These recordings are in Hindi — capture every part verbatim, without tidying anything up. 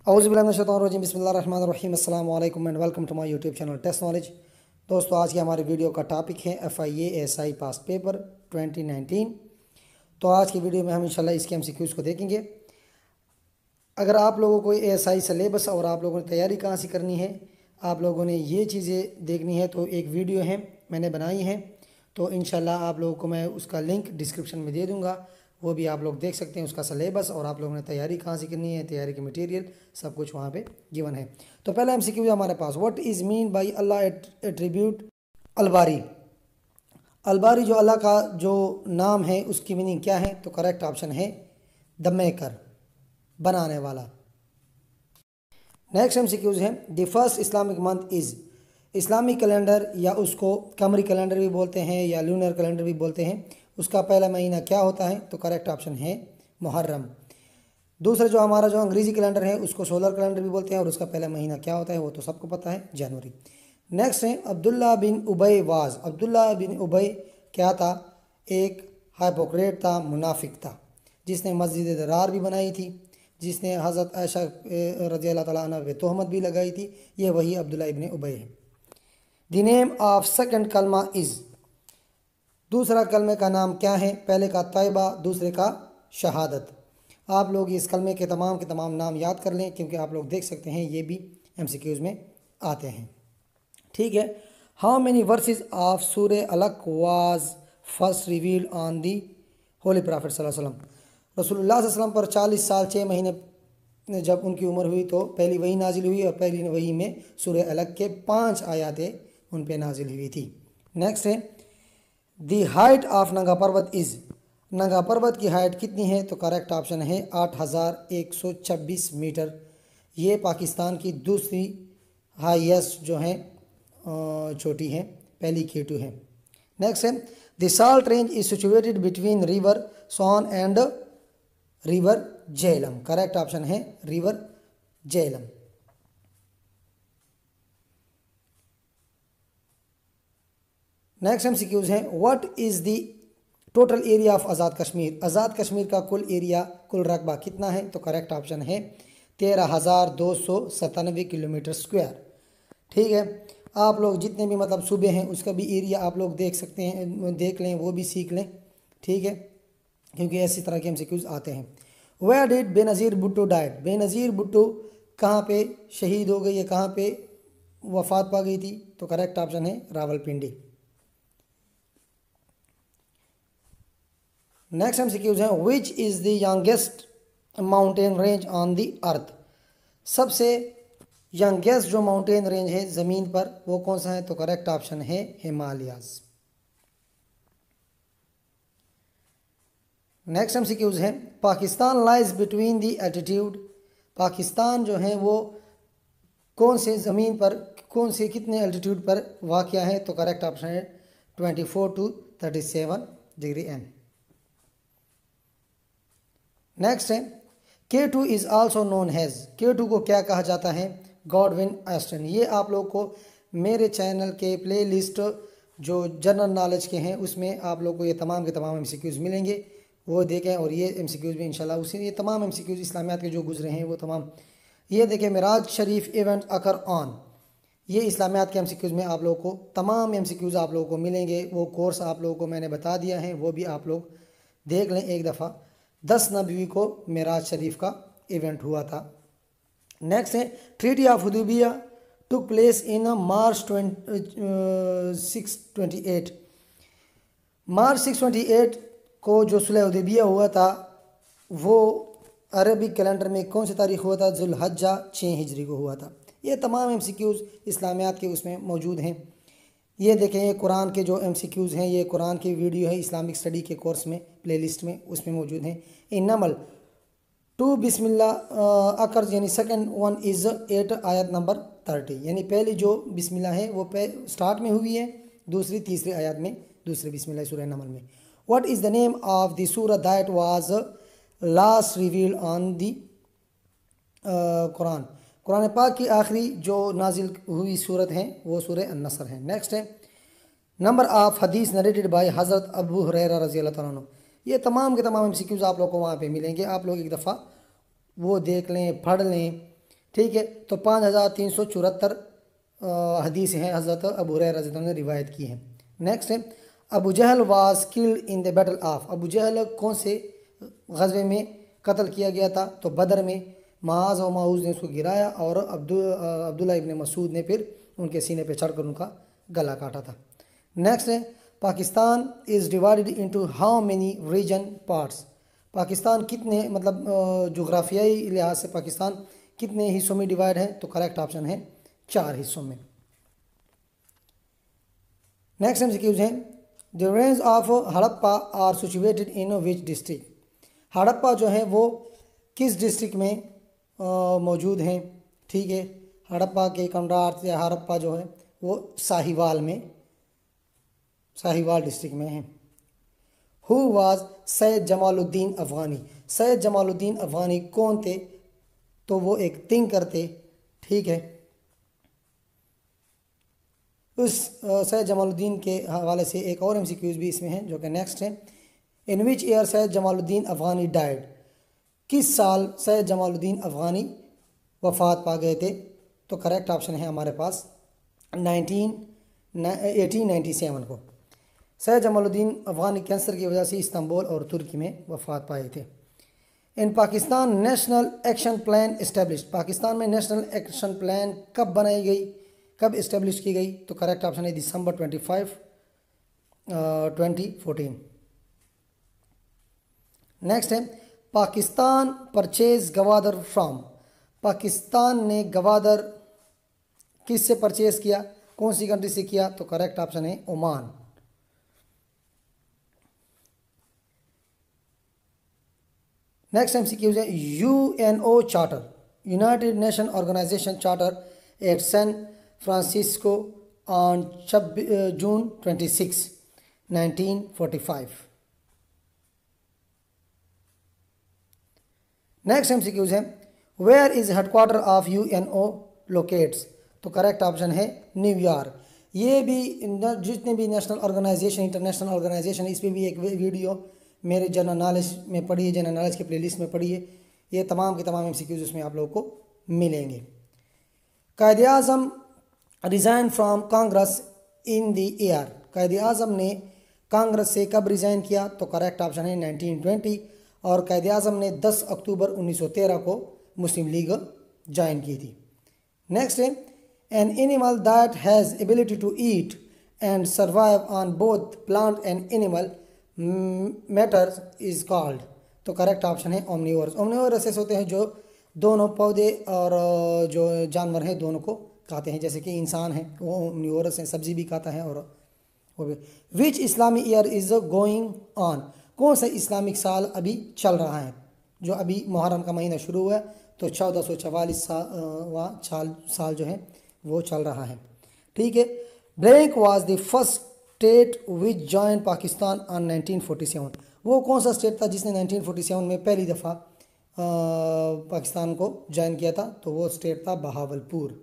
औज़ुबिल्लाहिमिनश्शैतानिर्रजीम बिस्मिल्लाहिर्रहमानिर्रहीम अस्सलाम वालेकुम and welcome to my YouTube channel test knowledge. दोस्तों, आज की हमारे वीडियो का टॉपिक है F I A S I pass paper twenty nineteen. तो आज की वीडियो में हम इंशाल्लाह इसके एमसीक्यूज़ को देखेंगे। अगर आप लोगों को एस आई सिलेबस और आप लोगों ने तैयारी कहाँ से करनी है, आप लोगों ने ये चीज़ें देखनी है, तो एक वीडियो है मैंने बनाई है, तो इंशाल्लाह आप लोगों को मैं उसका लिंक डिस्क्रिप्शन में दे दूँगा, वो भी आप लोग देख सकते हैं। उसका सिलेबस और आप लोगों ने तैयारी कहाँ से करनी है, तैयारी के मटेरियल सब कुछ वहाँ पे गिवन है। तो पहला एमसीक्यू हमारे पास, what is mean by Allah attribute Albari. Albari जो अल्लाह का जो नाम है उसकी मीनिंग क्या है, तो करेक्ट ऑप्शन है द मेकर, बनाने वाला। नेक्स्ट एमसीक्यूज है, the first Islamic month is. Islamic calendar या उसको कमरी कैलेंडर भी बोलते हैं या लूनर कैलेंडर भी बोलते हैं, उसका पहला महीना क्या होता है, तो करेक्ट ऑप्शन है मुहर्रम। दूसरा जो हमारा जो अंग्रेज़ी कैलेंडर है उसको सोलर कैलेंडर भी बोलते हैं और उसका पहला महीना क्या होता है वो तो सबको पता है, जनवरी। नेक्स्ट है, अब्दुल्ला बिन उबई वाज। अब्दुल्ला बिन उबई क्या था, एक हाइपोक्रेट था, मुनाफिक था, जिसने मस्जिद दरार भी बनाई थी, जिसने हज़रत आयशा रज़ी अल्लाह तआला अन्हा पे तोहमत भी लगाई थी। ये वही अब्दुल्ला इब्न उबई है। The name of second Kalma is. दूसरा कलमे का नाम क्या है, पहले का तैबा, दूसरे का शहादत। आप लोग इस कलमे के तमाम के तमाम नाम याद कर लें, क्योंकि आप लोग देख सकते हैं ये भी एमसीक्यूज़ में आते हैं। ठीक है, how many verses of Surah Alaq was first revealed on the holy prophet सल्लल्लाहु अलैहि वसल्लम। रसूलुल्लाह सल्लल्लाहु अलैहि वसल्लम पर चालीस साल छः महीने जब उनकी उम्र हुई तो पहली वही नाजिल हुई, और पहली वही में सूरे अलक के पाँच आयातें उन पर नाजिल हुई थी। नेक्स्ट है, दी हाइट ऑफ नंगा पर्वत इज़। नंगा पर्वत की हाइट कितनी है, तो करेक्ट ऑप्शन है आठ हज़ार एक सौ छब्बीस मीटर। ये पाकिस्तान की दूसरी हाईएस्ट जो है छोटी है, पहली केटू है। नेक्स्ट है, the salt range is situated between river Son and river Jhelum. Correct option है रिवर झेलम। नेक्स्ट एमसीक्यूज है, what is the total area of Azad Kashmir. Azad Kashmir का कुल एरिया, कुल रकबा कितना है, तो करेक्ट ऑप्शन है तेरह हज़ार दो सौ सतानवे किलोमीटर स्क्वायर। ठीक है, आप लोग जितने भी मतलब सूबे हैं उसका भी एरिया आप लोग देख सकते हैं, देख लें, वो भी सीख लें। ठीक है, क्योंकि ऐसी तरह के एमसीक्यूज आते हैं। Where did Benazir Bhutto died. Benazir Bhutto कहाँ पे शहीद हो गई है, कहाँ पे वफात पा गई थी, तो करेक्ट ऑप्शन है रावलपिंडी। नेक्स्ट एमसीक्यूज है, which is the youngest mountain range on the earth. सबसे यंगेस्ट जो माउंटेन रेंज है ज़मीन पर वो कौन सा है, तो करेक्ट ऑप्शन है हिमालयाज। नेक्स्ट एमसीक्यूज है, Pakistan lies between the altitude. Pakistan जो है वो कौन से ज़मीन पर, कौन से कितने एल्टीट्यूड पर वाक़या है, तो करेक्ट ऑप्शन है twenty four to thirty seven degree N. Next है, K two is also known has. K two को क्या कहा जाता है, गॉडविन एस्टन। ये आप लोग को मेरे चैनल के प्ले लिस्ट जो जनरल नॉलेज के हैं उसमें आप लोग को ये तमाम के तमाम एमसीक्यूज़ मिलेंगे, वो देखें। और ये एमसीक्यूज़ भी इंशाल्लाह उसी, ये तमाम एमसीक्यूज़ इस्लामियात के जो गुजरे हैं वो तमाम ये देखें। Miraj Sharif event occur on, ये इस्लामियात के एमसीक्यूज़ में आप लोग को तमाम एमसीक्यूज़ आप लोगों को मिलेंगे। वो कोर्स आप लोगों को मैंने बता दिया है, वो भी आप लोग देख लें एक दफ़ा। दस नबी को मिराज शरीफ का इवेंट हुआ था। नेक्स्ट है, treaty of Hudaibiya took place in March six twenty eight. March six twenty eight को जो सुलह हुदैबिया हुआ था वो अरबिक कैलेंडर में कौन सी तारीख हुआ था, जुल्हज्जा छः हिजरी को हुआ था। ये तमाम एमसीक्यूज़ इस्लामियात के उसमें मौजूद हैं। ये देखें, ये कुरान के जो एमसीक्यूज़ हैं, ये कुरान की वीडियो है इस्लामिक स्टडी के कोर्स में प्लेलिस्ट में उसमें मौजूद हैं। इन नमल टू बिस्मिल्लाह अकर यानी सेकंड वन इज़ एट आयत नंबर थर्टी, यानी पहली जो बिस्मिल्लाह है वो पे स्टार्ट में हुई है, दूसरी तीसरी आयत में, दूसरी बिस्मिल्लाह सूरह नमल में। What is the name of the Surah that was last revealed on the Quran. Quran पाक की आखिरी जो नाजिल हुई सूरत है वो सूरह अन-नसर है। नेक्स्ट है, number of Hadith narrated by Hazrat Abu Huraira रज़ी अल्लाह तआला अन्हु। ये तमाम के तमाम एमसीक्यूज़ आप लोग को वहाँ पे मिलेंगे, आप लोग एक दफ़ा वो देख लें, पढ़ लें, ठीक है। तो पाँच हज़ार तीन सौ चौहत्तर हदीस हैं हज़रत अबू हुरैरा रज़ी अल्लाह अन्हु ने रिवायत की हैं। नेक्स्ट है Abu Jahl was killed in the battle of, Abu Jahl कौन से गज़वे में कत्ल किया गया था? तो बदर में। माज और माऊज ने उसको गिराया और अब्दुल अब्दुल्ला इब्न मसूद ने फिर उनके सीने पे चढ़कर उनका गला काटा था। नेक्स्ट है Pakistan is divided into how many region parts, Pakistan कितने मतलब जोग्राफियाई लिहाज से पाकिस्तान कितने हिस्सों में डिवाइड है? तो करेक्ट ऑप्शन है चार हिस्सों में। नेक्स्ट एमसीक्यूज हैं the range of Harappa are situated in which district, Harappa जो है वो किस डिस्ट्रिक्ट में मौजूद हैं? ठीक है, हड़प्पा के कंडार या हड़प्पा जो है वो साहिवाल में, साहिवाल डिस्ट्रिक्ट में है। हु वाज सैयद जमालुद्दीन अफ़गानी, सैयद जमालुद्दीन अफ़गानी कौन थे? तो वो एक थिंकर थे। ठीक है, उस सैयद जमालुद्दीन के हवाले से एक और एमसीक्यूज भी इसमें है जो कि नेक्स्ट है in which year Syed Jamaluddin Afghani died, किस साल सैयद जमालुद्दीन अफ़गानी वफ़ात पा गए थे? तो करेक्ट ऑप्शन है हमारे पास नाइनटीन एटीन नाइन्टी सेवन को सैयद जमालुद्दीन अफ़गानी कैंसर की वजह से इस्तांबुल और तुर्की में वफ़ात पाए थे। In Pakistan national action plan established, Pakistan में नेशनल एक्शन प्लान कब बनाई गई, कब इस्टेब्लिश की गई? तो करेक्ट ऑप्शन है December twenty five twenty fourteen. Next है पाकिस्तान परचेज गवादर फ्राम, पाकिस्तान ने गवादर किस से परचेज किया, कौन सी कंट्री से किया? तो करेक्ट ऑप्शन है ओमान। नेक्स्ट एमसीक्यूज है UNO charter, United Nation Organization charter at San Francisco on June twenty six nineteen forty five. Next MCQs है where is headquarter of UNO locates, तो करेक्ट ऑप्शन है न्यूयॉर्क। ये भी जितने भी नेशनल ऑर्गेनाइजेशन इंटरनेशनल ऑर्गेनाइजेशन इस पर भी एक वीडियो मेरे जनरल नॉलेज में पढ़िए, जनरल नॉलेज के प्लेलिस्ट में पढ़िए, ये तमाम के तमाम एमसीक्यूज उसमें आप लोगों को मिलेंगे। Quaide Azam resign from Congress in the year, Quaide Azam ने कांग्रेस से कब रिज़ाइन किया? तो करेक्ट ऑप्शन है नाइनटीन ट्वेंटी, और कायदे आज़म ने दस अक्टूबर उन्नीस सौ तेरह को मुस्लिम लीग ज्वाइन की थी। नेक्स्ट है an animal that has ability to eat and survive on both plant and animal matters is called, तो करेक्ट ऑप्शन है ओमनिवोरस। ओमनिवोरस ऐसे होते हैं जो दोनों पौधे और जो जानवर हैं दोनों को खाते हैं, जैसे कि इंसान है वो ओमनिवोरस है, सब्जी भी खाता है और वो भी। विच इस्लामी ईयर इज़ गोइंग ऑन, कौन सा इस्लामिक साल अभी चल रहा है? जो अभी मुहर्रम का महीना शुरू हुआ है तो चौदह सौ चवालीस साल साल साल जो है वो चल रहा है। ठीक है, blank was the first state which join Pakistan on nineteen forty seven, वो कौन सा स्टेट था जिसने नाइनटीन फोर्टी सेवन में पहली दफ़ा पाकिस्तान को ज्वाइन किया था? तो वो स्टेट था बहावलपुर।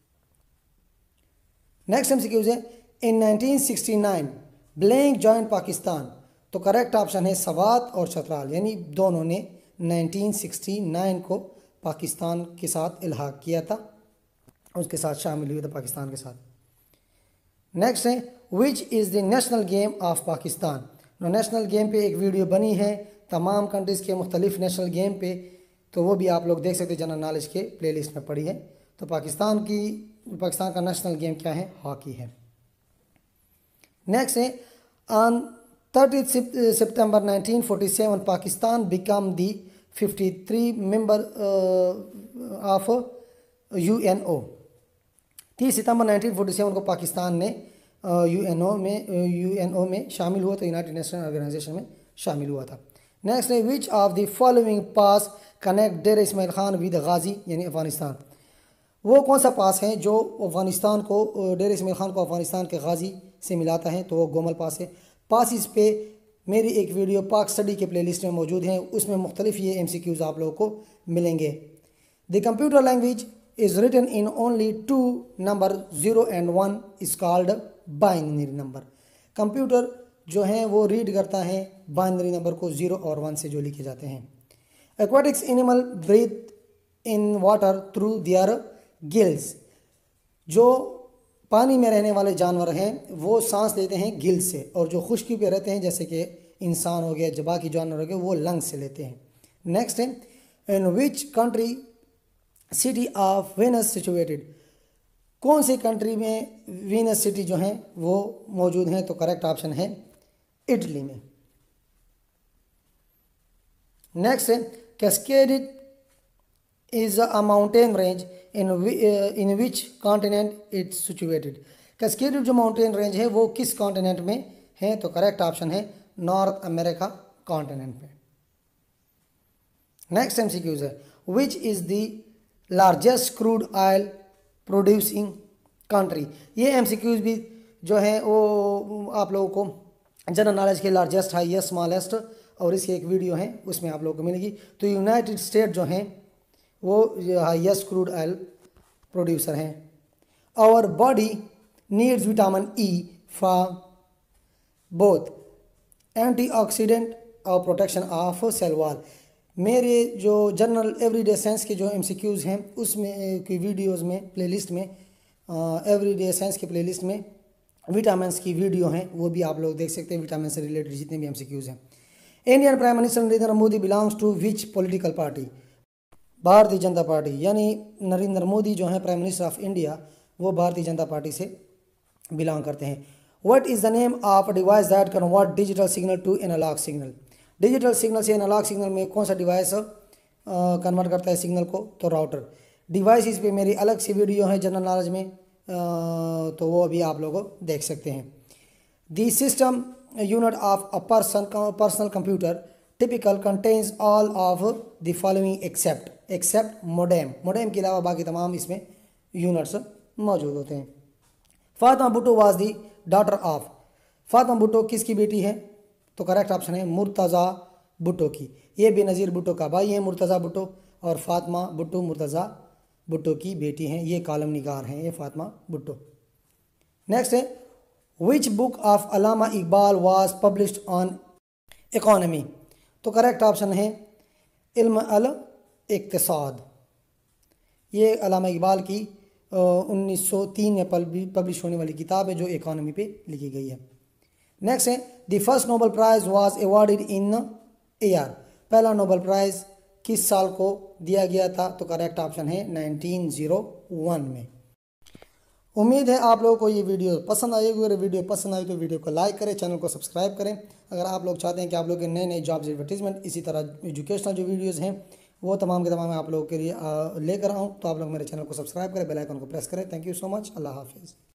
नेक्स्ट एमसीक्यूज है in nineteen sixty nine blank join Pakistan, तो करेक्ट ऑप्शन है सवात और चतराल, यानी दोनों ने नाइनटीन सिक्सटी नाइन को पाकिस्तान के साथ इल्हाक किया था, उसके साथ शामिल हुए थे पाकिस्तान के साथ। नेक्स्ट है which is the national game of Pakistan, national game पे एक वीडियो बनी है तमाम कंट्रीज़ के मुख्तलिफ नेशनल गेम पे, तो वो भी आप लोग देख सकते हैं, जनरल नॉलेज के प्लेलिस्ट में पड़ी है। तो पाकिस्तान की पाकिस्तान का नेशनल गेम क्या है? हॉकी है। नेक्स्ट है on thirty September nineteen forty seven Pakistan become the fifty three member of UNO, तीस सितंबर नाइनटीन फोर्टी सेवन को पाकिस्तान ने यूएनओ में यूएनओ में शामिल हुआ था, यूनाइटेड नेशन ऑर्गेनाइजेशन में शामिल हुआ था। नेक्स्ट है which of the following pass connect Dera Ismail Khan with Ghazi, यानी अफ़गानिस्तान, वो कौन सा पास है जो अफ़गानिस्तान को डेर इस्माइल खान को अफ़गानिस्तान के गाजी से मिलाता है? तो वो गोमल पास है। पास इस पे मेरी एक वीडियो पाक स्टडी के प्लेलिस्ट में मौजूद है, उसमें मुख्तलिफ ये एमसीक्यूज आप लोगों को मिलेंगे। The computer language is written in only two number zero and one is called binary number, computer जो है वो रीड करता है बाइनरी नंबर को ज़ीरो और वन से जो लिखे जाते हैं। Aquatics animal breathe in water through their gills. जो पानी में रहने वाले जानवर हैं वो सांस लेते हैं गिल से, और जो खुश्की पे रहते हैं जैसे कि इंसान हो गया, बाकी जानवर हो गए, वो लंग से लेते हैं। नेक्स्ट है, in which country city of Venice situated. कौन सी कंट्री में वीनस सिटी जो है वो मौजूद है? तो करेक्ट ऑप्शन है इटली में। नेक्स्ट है, cascaded is a mountain range in in which continent it's situated. Cascaded जो माउंटेन रेंज है वो किस कॉन्टिनेंट में है? तो करेक्ट ऑप्शन है नॉर्थ अमेरिका कॉन्टिनेंट में। नेक्स्ट एमसीक्यूज है, which is the largest crude oil producing country. ये एमसीक्यूज भी जो है वो आप लोगों को जनरल नॉलेज के लार्जेस्ट, हाईएस्ट, स्मॉलेस्ट, और इसकी एक वीडियो है उसमें आप लोगों को मिलेगी। तो यूनाइटेड स्टेट जो हैं वो हाईएस्ट क्रूड ऑयल प्रोड्यूसर हैं। Our body needs vitamin E for both antioxidant और प्रोटेक्शन ऑफ सेल वॉल। मेरे जो जनरल एवरीडे साइंस के जो एमसीक्यूज़ हैं उसमें की वीडियोस में प्लेलिस्ट में एवरीडे साइंस के प्लेलिस्ट में विटामिन की वीडियो हैं, वो भी आप लोग देख सकते हैं। विटामिन से रिलेटेड जितने भी एमसीक्यूज़ हैं। Indian prime minister Narendra Modi belongs to which political party. Bharatiya Janata party, यानी नरेंद्र मोदी जो है प्राइम मिनिस्टर ऑफ इंडिया वो भारतीय जनता पार्टी से बिलोंग करते हैं। What is the name of device that convert digital signal to analog signal. Digital signal से एनालॉग सिग्नल में कौन सा डिवाइस कन्वर्ट करता है सिग्नल को? तो राउटर। डिवाइस इस पे मेरी अलग सी वीडियो है जनरल नॉलेज में, आ, तो वो अभी आप लोग देख सकते हैं। The system unit of a person personal computer typical contains all of the following except except modem. Modem के अलावा बाकी तमाम इसमें यूनिट्स मौजूद होते हैं। Fatima Bhutto was the daughter of. Fatima Bhutto किसकी बेटी है? तो करेक्ट ऑप्शन है मुर्तज़ा भुट्टो की। ये बेनज़ीर भुट्टो का भाई है मुर्तज़ा भुट्टो, और फातिमा भुट्टो मुर्तज़ा भुट्टो की बेटी हैं। ये कॉलम निगार हैं ये फातिमा भुट्टो। नेक्स्ट है, which book of Allama Iqbal was published on economy. तो करेक्ट ऑप्शन है इल्म अल इक्तिसाद। ये अल्लामा इकबाल की उन्नीस सौ तीन में पब्लिश होने वाली किताब है जो इकोनॉमी पे लिखी गई है। नेक्स्ट है, the first Nobel prize was awarded in year. पहला नोबेल प्राइज किस साल को दिया गया था? तो करेक्ट ऑप्शन है नाइनटीन ज़ीरो वन में। उम्मीद है आप लोगों को ये वीडियो पसंद आएगी। अगर वीडियो पसंद आई तो वीडियो को लाइक करें, चैनल को सब्सक्राइब करें। अगर आप लोग चाहते हैं कि आप लोग के नए नए जॉब्स एडवर्टीजमेंट इसी तरह एजुकेशनल जो वीडियोज़ हैं वो तमाम के तमाम आप लोगों के लिए लेकर आऊँ, तो आप लोग मेरे चैनल को सब्सक्राइब करें, बेल आइकन को प्रेस करें। Thank you so much. Allah हाफिज़।